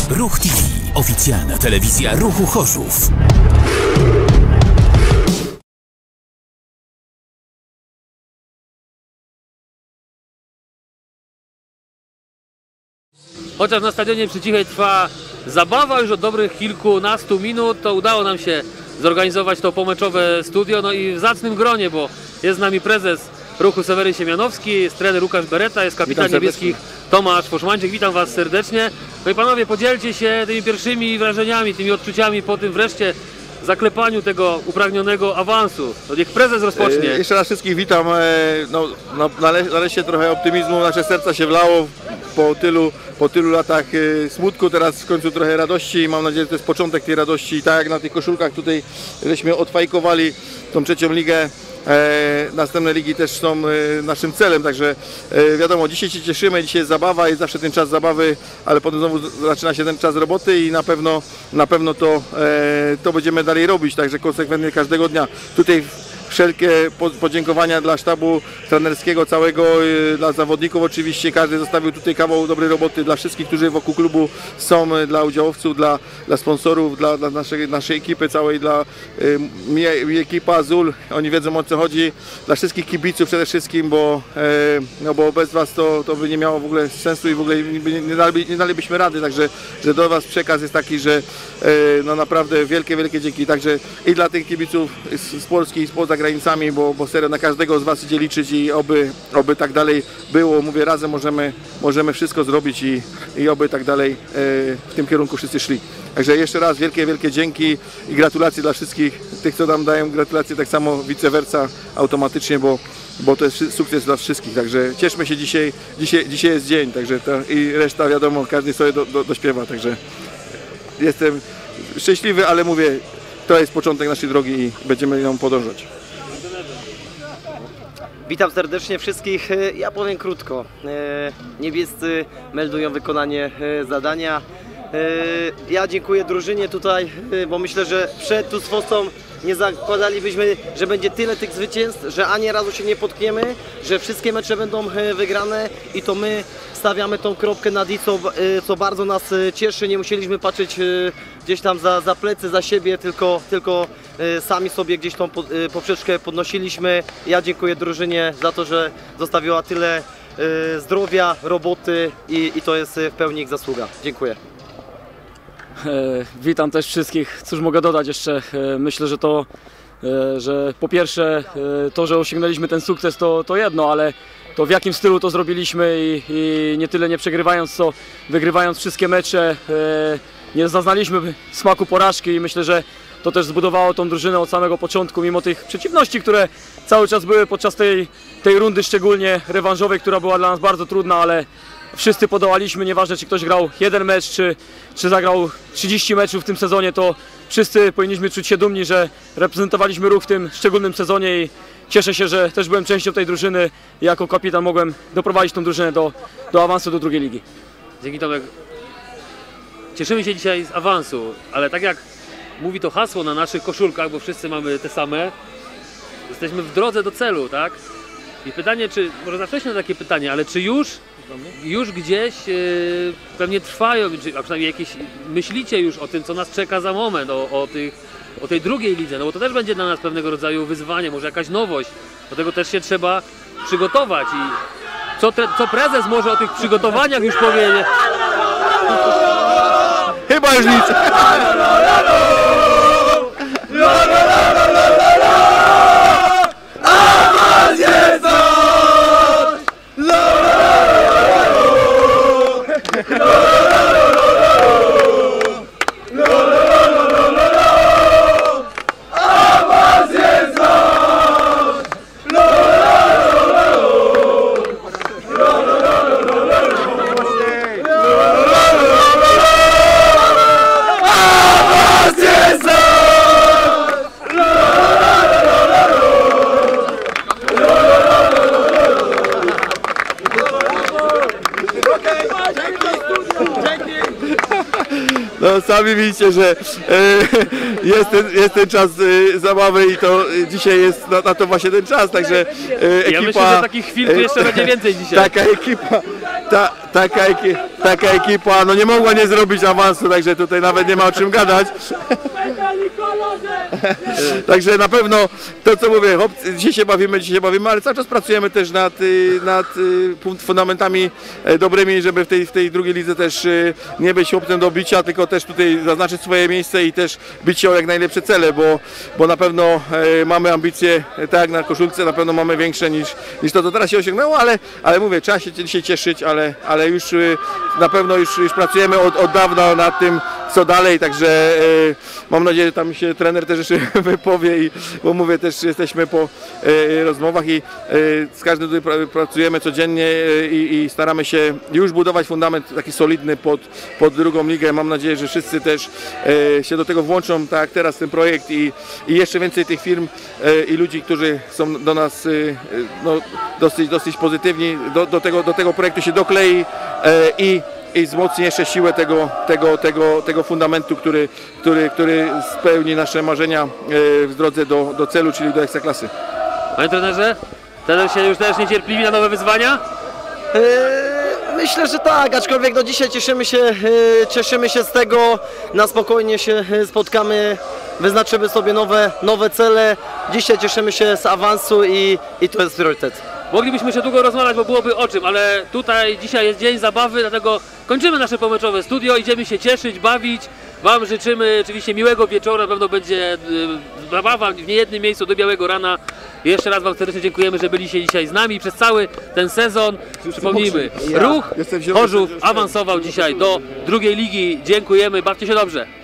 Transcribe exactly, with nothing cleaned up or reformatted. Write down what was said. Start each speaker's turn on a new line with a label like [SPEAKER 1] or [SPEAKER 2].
[SPEAKER 1] Ruch T V. Oficjalna telewizja Ruchu Chorzów.
[SPEAKER 2] Chociaż na stadionie przy Cichej trwa zabawa już od dobrych kilkunastu minut, to udało nam się zorganizować to pomeczowe studio, no i w zacnym gronie, bo jest z nami prezes Ruchu Seweryn Siemianowski, jest trener Łukasz Bereta, jest kapitan niebieskich Tomasz Foszmańczyk. Witam Was serdecznie. No i panowie, podzielcie się tymi pierwszymi wrażeniami, tymi odczuciami po tym wreszcie zaklepaniu tego upragnionego awansu. To niech prezes rozpocznie.
[SPEAKER 3] E, jeszcze raz wszystkich witam. E, no, no, nale, nareszcie trochę optymizmu, nasze serca się wlało po tylu, po tylu latach e, smutku, teraz w końcu trochę radości. Mam nadzieję, że to jest początek tej radości. I tak jak na tych koszulkach tutaj żeśmy odfajkowali tą trzecią ligę. E, następne ligi też są e, naszym celem, także e, wiadomo, dzisiaj się cieszymy, dzisiaj jest zabawa, jest zawsze ten czas zabawy, ale potem znowu zaczyna się ten czas roboty i na pewno, na pewno to, e, to będziemy dalej robić, także konsekwentnie każdego dnia. Tutaj wszelkie podziękowania dla sztabu trenerskiego całego, dla zawodników oczywiście, każdy zostawił tutaj kawał dobrej roboty, dla wszystkich, którzy wokół klubu są, dla udziałowców, dla, dla sponsorów, dla, dla naszej, naszej ekipy całej, dla y, mi, ekipa Azul, oni wiedzą, o co chodzi, dla wszystkich kibiców przede wszystkim, bo, y, no bo bez Was to, to by nie miało w ogóle sensu i w ogóle nie, nie, dali, nie dalibyśmy rady, także że do Was przekaz jest taki, że y, no naprawdę wielkie, wielkie dzięki, także i dla tych kibiców z, z Polski, z poza granicami, bo, bo serio na każdego z Was idzie liczyć i oby, oby tak dalej było. Mówię, razem możemy, możemy wszystko zrobić i, i oby tak dalej e, w tym kierunku wszyscy szli. Także jeszcze raz wielkie, wielkie dzięki i gratulacje dla wszystkich tych, co nam dają gratulacje, tak samo vice versa automatycznie, bo, bo to jest sukces dla wszystkich. Także cieszmy się dzisiaj, dzisiaj, dzisiaj jest dzień, także to, i reszta wiadomo, każdy sobie do, do, dośpiewa, także jestem szczęśliwy, ale mówię, to jest początek naszej drogi i będziemy ją podążać.
[SPEAKER 4] Witam serdecznie wszystkich. Ja powiem krótko. Niebiescy meldują wykonanie zadania. Ja dziękuję drużynie tutaj, bo myślę, że przed tu z Fostą nie zakładalibyśmy, że będzie tyle tych zwycięstw, że ani razu się nie potkniemy, że wszystkie mecze będą wygrane i to my stawiamy tą kropkę nad i, co, co bardzo nas cieszy. Nie musieliśmy patrzeć gdzieś tam za, za plecy, za siebie, tylko, tylko sami sobie gdzieś tą poprzeczkę podnosiliśmy. Ja dziękuję drużynie za to, że zostawiła tyle zdrowia, roboty i, i to jest w pełni ich zasługa. Dziękuję.
[SPEAKER 5] E, witam też wszystkich. Cóż mogę dodać jeszcze? E, myślę, że to, e, że po pierwsze e, to, że osiągnęliśmy ten sukces, to, to jedno, ale to w jakim stylu to zrobiliśmy i, i nie tyle nie przegrywając, co wygrywając wszystkie mecze. E, nie zaznaliśmy smaku porażki i myślę, że to też zbudowało tą drużynę od samego początku, mimo tych przeciwności, które cały czas były podczas tej, tej rundy, szczególnie rewanżowej, która była dla nas bardzo trudna, ale wszyscy podołaliśmy, nieważne czy ktoś grał jeden mecz, czy, czy zagrał trzydzieści meczów w tym sezonie, to wszyscy powinniśmy czuć się dumni, że reprezentowaliśmy Ruch w tym szczególnym sezonie i cieszę się, że też byłem częścią tej drużyny i jako kapitan mogłem doprowadzić tą drużynę do, do awansu do drugiej ligi.
[SPEAKER 2] Dzięki Tomek. Cieszymy się dzisiaj z awansu, ale tak jak mówi to hasło na naszych koszulkach, bo wszyscy mamy te same, jesteśmy w drodze do celu, tak? I pytanie, czy, może za wcześnie takie pytanie, ale czy już, już gdzieś yy, pewnie trwają, czy, a przynajmniej jakieś, myślicie już o tym, co nas czeka za moment, o, o, tych, o tej drugiej lidze, no bo to też będzie dla nas pewnego rodzaju wyzwanie, może jakaś nowość, do tego też się trzeba przygotować i co, tre, co prezes może o tych przygotowaniach już powiedzieć?
[SPEAKER 3] Chyba już nic! No sami widzicie, że e, jest, ten, jest ten czas e, zabawy i to e, dzisiaj jest na, na to właśnie ten czas, także e, ekipa...
[SPEAKER 2] Ja myślę, że takich chwil tu jeszcze będzie więcej dzisiaj.
[SPEAKER 3] Taka ekipa, ta, taka, eki, taka ekipa no nie mogła nie zrobić awansu, także tutaj nawet nie ma o czym gadać. Także na pewno to, co mówię, chłopcy, dzisiaj się bawimy, dzisiaj się bawimy, ale cały czas pracujemy też nad, y, nad y, fundamentami e, dobrymi, żeby w tej, w tej drugiej lidze też y, nie być chłopcem do bicia, tylko też tutaj zaznaczyć swoje miejsce i też bić się o jak najlepsze cele, bo, bo na pewno e, mamy ambicje, e, tak jak na koszulce, na pewno mamy większe niż, niż to, co teraz się osiągnęło, ale, ale mówię, trzeba się dzisiaj cieszyć, ale, ale już y, na pewno już, już pracujemy od, od dawna nad tym, co dalej, także e, mam nadzieję, że tam się trener też jeszcze wypowie, i, bo mówię, też jesteśmy po e, rozmowach i e, z każdym tutaj pra, pracujemy codziennie e, i, i staramy się już budować fundament taki solidny pod, pod drugą ligę. Mam nadzieję, że wszyscy też e, się do tego włączą, tak jak teraz ten projekt i, i jeszcze więcej tych firm e, i ludzi, którzy są do nas e, no, dosyć, dosyć pozytywni, do, do, tego, do tego projektu się doklei e, i i wzmocni jeszcze siłę tego, tego, tego, tego fundamentu, który, który, który spełni nasze marzenia w drodze do, do celu, czyli do Ekstraklasy.
[SPEAKER 2] Panie trenerze, trener się już też niecierpliwi na nowe wyzwania?
[SPEAKER 4] Yy, Myślę, że tak, aczkolwiek no dzisiaj cieszymy się, yy, cieszymy się z tego, na spokojnie się spotkamy, wyznaczymy sobie nowe, nowe cele. Dzisiaj cieszymy się z awansu i, i to jest priorytet.
[SPEAKER 2] Moglibyśmy jeszcze długo rozmawiać, bo byłoby o czym, ale tutaj dzisiaj jest dzień zabawy, dlatego kończymy nasze pomeczowe studio, idziemy się cieszyć, bawić. Wam życzymy oczywiście miłego wieczoru, na pewno będzie y, zabawa w niejednym miejscu do białego rana. I jeszcze raz Wam serdecznie dziękujemy, że byliście dzisiaj z nami przez cały ten sezon. Przypomnijmy, Ruch Chorzów awansował dzisiaj do drugiej ligi. Dziękujemy, bawcie się dobrze.